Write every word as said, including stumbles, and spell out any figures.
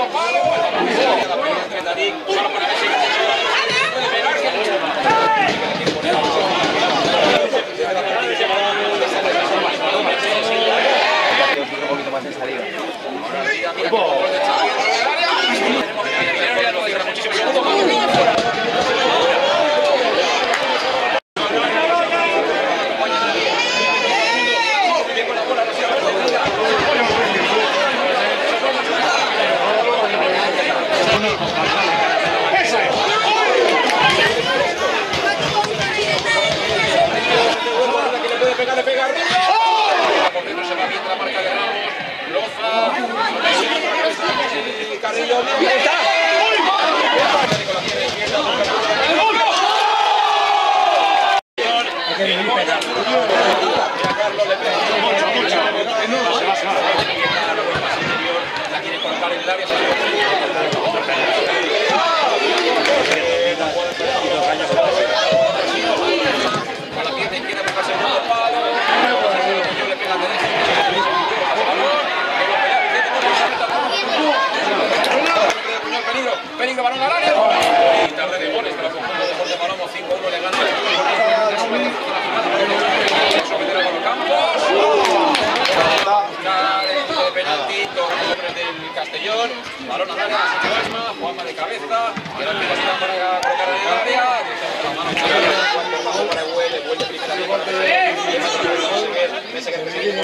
segundo palo. Solo para ver si puede pegarse. Un poquito más en salida. Peligro, balón al área. Y tarde de goles, pero conjunto de Deportes Palomo cinco uno le gana. Someter a los Campos. De penalti, dos hombres del Castellón. Balón al área, Juanma, Juanma de cabeza. Que no tiene nada para colocar en el área. La mano para el vuelo, vuelve primera vez.